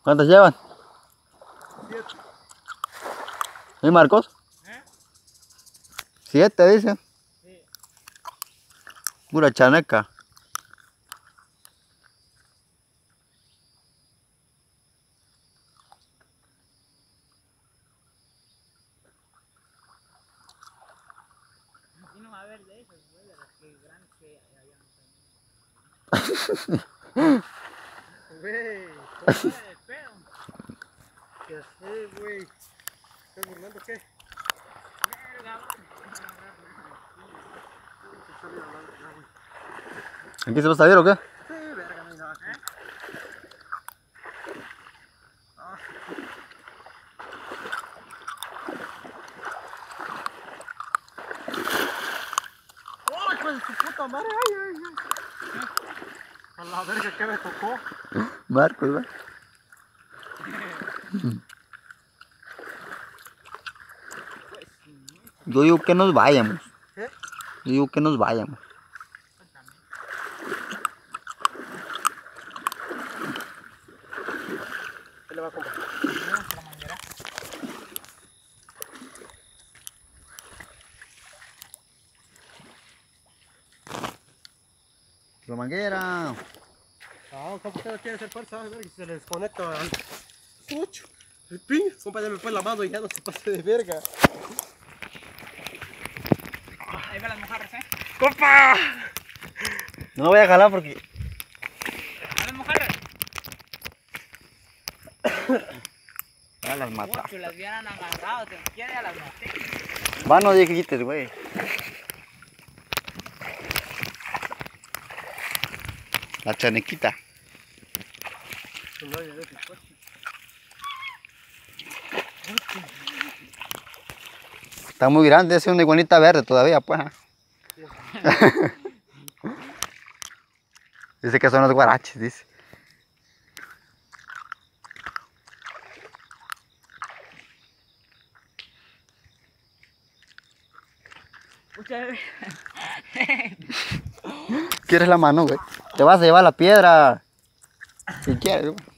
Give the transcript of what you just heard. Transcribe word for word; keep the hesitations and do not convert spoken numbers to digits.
¿Cuántas llevan? Siete. ¿Y Marcos? ¿Eh? Siete, dice. Sí. Pura chaneca. Y no va a haber de esas, güey, de las que grandes que allá. Güey, ¿Cómo era de pedo? ¿qué haces, güey? ¿Estás burlando qué? Verga, ¿Aquí se va a salir o qué? Sí, verga, no hay nada. ¿Eh? Ah. ¡Ay, pues su puta madre! ¡Ay, ay, ay! A la verga, ¿qué me tocó? Marcos, ¿verdad? Yo digo que nos vayamos. ¿Qué? Yo digo que nos vayamos. ¿Qué le va a comprar? la manguera. La manguera. Ah, ¿cómo que no quiere hacer fuerza? A ver si se le desconecta al pucho. El pin, compa, ya me pone la mano y ya no se pase de verga. Ahí van las mojarras, ¿eh? ¡Compa! No voy a jalar porque... A las mojarras. Ya las mata. Mucho las hubieran agarrado, te quiere a las maté. Va, no dijiste, güey. La chanequita. Está muy grande, es una iguanita verde todavía, pues. Dice que son los guaraches, dice. ¿Quieres la mano, güey? Te vas a llevar la piedra. Si quieres, güey.